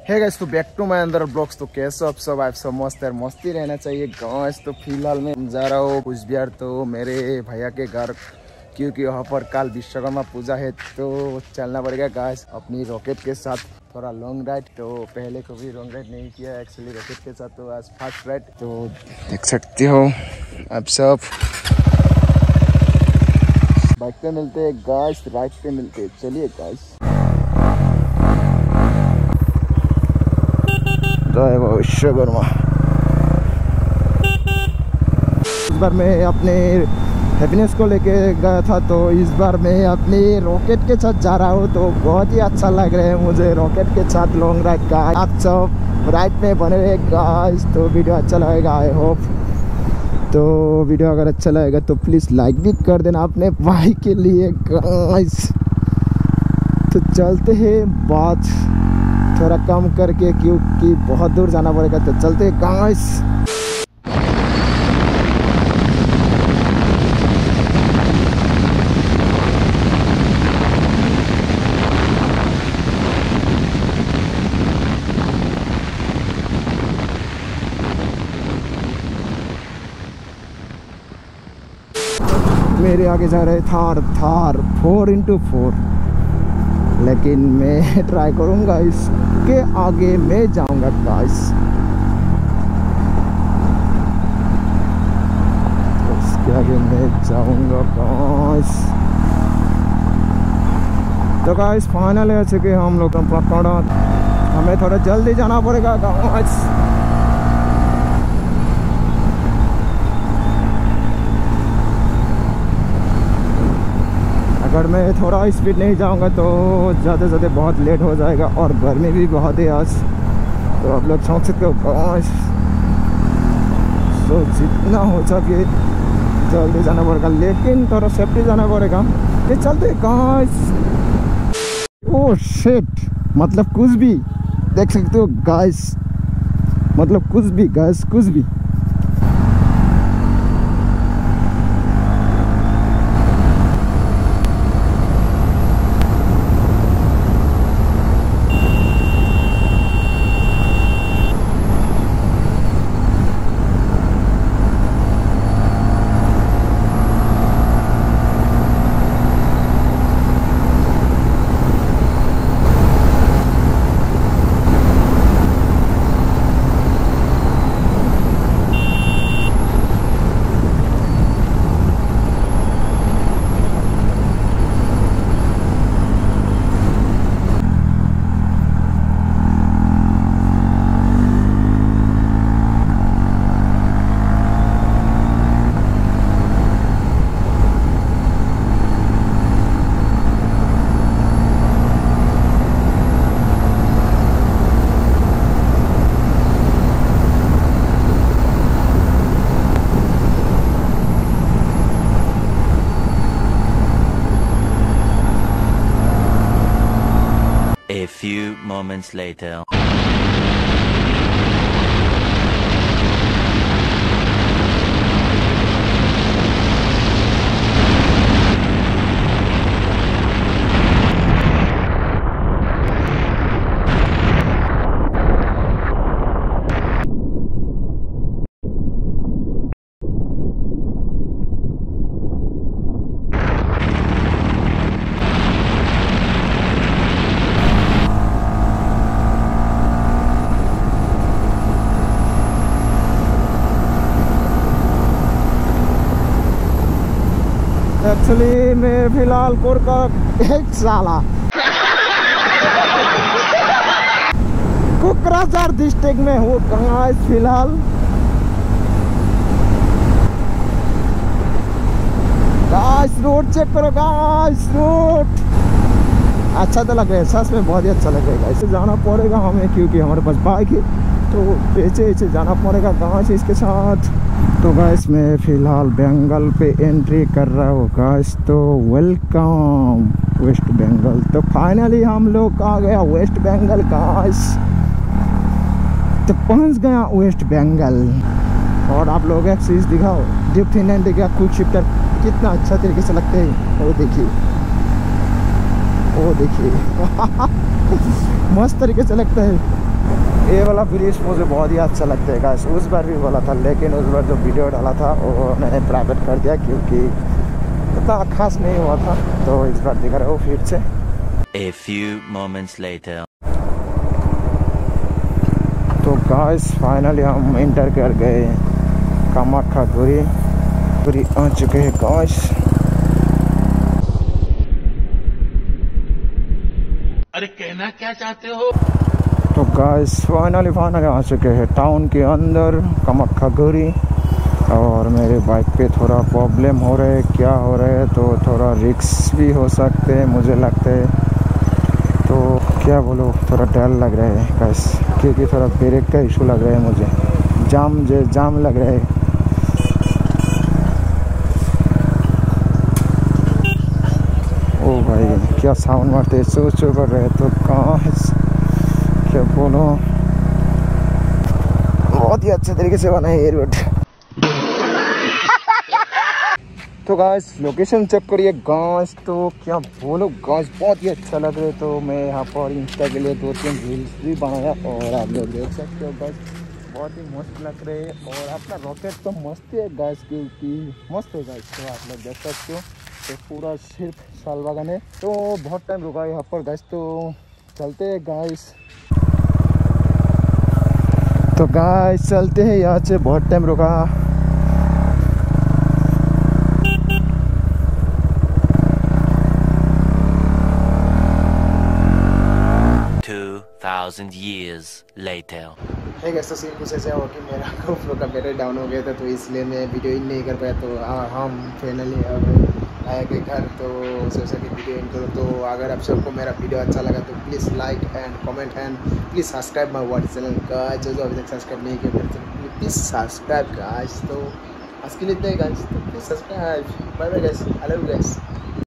है गाइस, तो back to my अंदर ब्लॉग्स। तो कैसे आप सब मस्त है, मस्ती रहना चाहिए गाइस। तो फिलहाल मैं जा रहा हूँ कुछ बिहार, तो मेरे भैया के घर, क्योंकि वहाँ पर काल विश्वकर्मा पूजा है, तो चलना पड़ेगा गाइस अपनी रॉकेट के साथ थोड़ा लॉन्ग राइड। तो पहले कभी लॉन्ग राइड नहीं किया एक्चुअली रॉकेट के साथ, तो आज फर्स्ट राइड। तो देख सकते हो आप सब, बाइक पे मिलते हैं गाइस, राइड पे मिलते हैं। चलिए गाइस, जय विश्वकर्मा। इस बार मैं अपने हैप्पीनेस को लेके गया था, तो इस बार मैं अपनी रॉकेट के साथ जा रहा हूँ। तो बहुत ही अच्छा लग रहा है मुझे रॉकेट के साथ लॉन्ग राइड का। आप सब राइड में बने रहे गाइस, तो वीडियो अच्छा लगेगा आई होप। तो वीडियो अगर अच्छा लगेगा तो प्लीज़ लाइक भी कर देना अपने भाई के लिए गाइस। तो चलते हैं बात थोड़ा कम करके, क्योंकि बहुत दूर जाना पड़ेगा। तो चलते हैं गाइस। मेरे आगे जा रहे थार 4x4, लेकिन मैं ट्राई करूंगा इसके आगे मैं जाऊंगा गाइस। इसके आगे मैं जाऊंगा गाइस। तो गाइस फाइनल है चुके हम लोग पकड़ा, हमें थोड़ा जल्दी जाना पड़ेगा गाइस। अगर मैं थोड़ा स्पीड नहीं जाऊंगा तो ज़्यादा से ज़्यादा बहुत लेट हो जाएगा, और गर्मी भी बहुत है आज, तो आप लोग समझ सकते हो गाइस। तो जितना हो सके जल्दी जाना पड़ेगा, लेकिन थोड़ा सेफ्टी जाना पड़ेगा। ये चलते गाइस। ओह शिट, मतलब कुछ भी देख सकते हो गाइस, मतलब कुछ भी गाइस, कुछ भी। A few moments later. Actually मैं फिलहाल कोरका एक साला कोकराझार डिस्ट्रिक्ट में हूँ गाइस फिलहाल। गाइस रोड चेक करो गाइस, रोड अच्छा तो लग रहा है, सच में बहुत ही अच्छा लग रहा है। ऐसे जाना पड़ेगा हमें, क्योंकि हमारे पास बाइक है, तो ऐसे जाना पड़ेगा गाइस इसके साथ। तो गाइस मैं फ़िलहाल बंगाल पे एंट्री कर रहा हूँ गाइस। तो वेलकम वेस्ट बंगाल। तो फाइनली हम लोग आ गया वेस्ट बंगाल गाइस। तो पहुँच गया वेस्ट बंगाल। और आप लोग एक चीज़ दिखाओ, डिफरेंट इंडिया क्विक शिफ्टर कितना अच्छा तरीके से लगते हैं। वो देखिए, वो देखिए मस्त तरीके से लगता है। ये वाला ब्रिज मुझे बहुत ही अच्छा लगता है गाइस। उस बार भी बोला था, लेकिन उस बार जो वीडियो डाला था वो मैंने प्राइवेट कर दिया क्योंकि इतना खास नहीं हुआ था, तो इस बार दिखा रहा हूँ फिर से। A few moments later. तो गाइस फाइनली हम इंटर कर गए कामाख्यागुरी आ चुके हैं गाइस। अरे कहना क्या चाहते हो? तो गाइस फाइनली आ चुके हैं टाउन के अंदर कामाख्यागुरी। और मेरे बाइक पे थोड़ा प्रॉब्लम हो रहा है, क्या हो रहा है, तो थोड़ा रिस्क भी हो सकते हैं मुझे लगता है। तो क्या बोलूँ, थोड़ा डर लग रहा है गाइस क्योंकि थोड़ा ब्रेक का इशू लग रहा है मुझे, जाम लग रहा है। ओ भाई क्या साउंड मारते सोच कर रहे, तो गाइस क्या बोलो, बहुत ही अच्छे तरीके से बना है ये रोड। तो गाइस लोकेशन चेक करिए गाइस, तो क्या बोलो गाइस बहुत ही अच्छा लग रहा है। तो मैं यहाँ पर इंस्टा के लिए 2-3 रील्स भी बनाया और आप लोग देख सकते हो गाइस, बहुत ही मस्त लग रहे हैं। और अपना रॉकेट तो मस्त है गाइस, क्योंकि मस्त है गाइस, तो आप लोग देख सकते हो। तो पूरा सिर्फ शालबागान है, तो बहुत टाइम रुका यहाँ पर गाइस, तो चलते हैं गाइस। तो गाइस चलते हैं यहाँ से, बहुत टाइम रुका। 2,000 years later. एक ऐसा सीन कुछ ऐसा हो कि मेरा GoPro का बैटरी डाउन हो गया था, तो इसलिए मैं वीडियो इन नहीं कर पाया। तो हम फाइनली अब आए गए घर, तो सोचा कि वीडियो इन करो। तो अगर आप सबको मेरा वीडियो अच्छा लगा तो please like and comment and please subscribe my what's channel guys. जो अभी तक सब्सक्राइब नहीं किया तो प्लीज़ सब्सक्राइब गाइस। तो आज के लिए इतना ही गाइस, तो please subscribe. Bye bye guys, I love you guys.